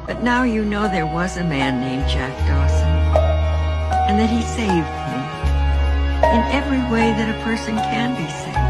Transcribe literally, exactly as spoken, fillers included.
But now you know there was a man named Jack Dawson, and that he saved me in every way that a person can be saved.